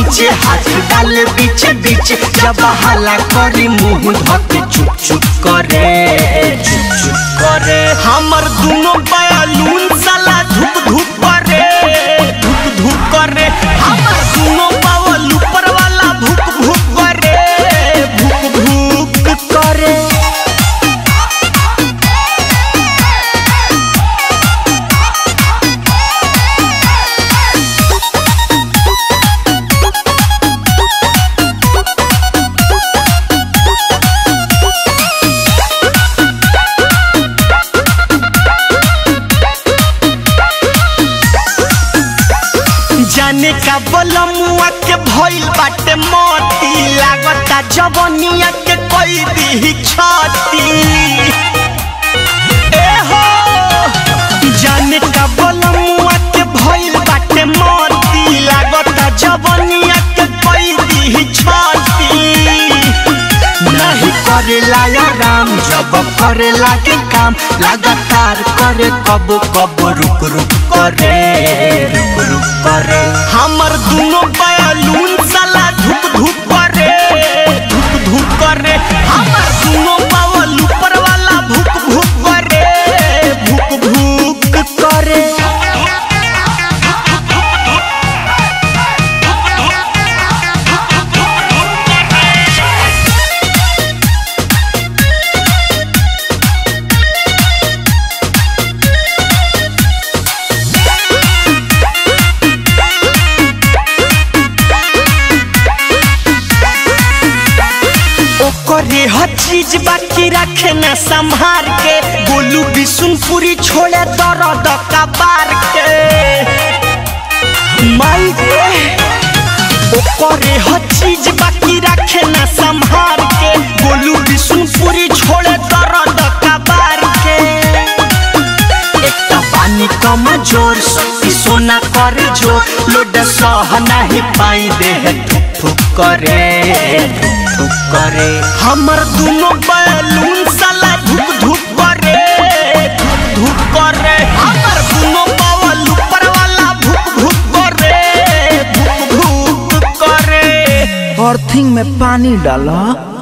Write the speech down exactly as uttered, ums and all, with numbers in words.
नीचे हाथ डाले बीच बीच जब हला करी मुँह धके चुप चुप करे चुप चुप करे हमर दोनों बैलून साला धुप धुप करे धुप धुप करे हमर दोनों बावल ऊपर वाला भुक भुक करे भुक भुक करे। जाने का बलमुआ के भइल बाटे मोती लागता जवनिया के कोई दी छाती ए हो जाने का बलमुआ के भइल बाटे मोती लागता जवनिया के कोई दी छाती नहीं करेला आराम जब करेला के काम लगातार करे कब कब रुक रुक करे रुक रुक करे हमर दोनों बैलून साला धुक धुक करे धुक धुक करे हमर दोनों बावल ऊपर वाला भुक भुक करे भुक भुक करे। करे हर चीज बाकी रखे न संभार के बोलू बिशुनपुरी छोड़े दर्द कबार के माई ओ करे हर चीज बाकी रखे न संभार के बोलू बिशुनपुरी छोड़े दर्द कबार के एक पानी कम जोर शक्ति सोना करे जो लोड सह नहीं पाई दे ठुक ठुक करे धुक करे हमर दोनों बैलून साला धुक धुक करे धुक धुक करे हमर दोनों बावल ऊपर वाला भुक भुक करे भुक भुक करे। अर्थिंग में पानी डाला।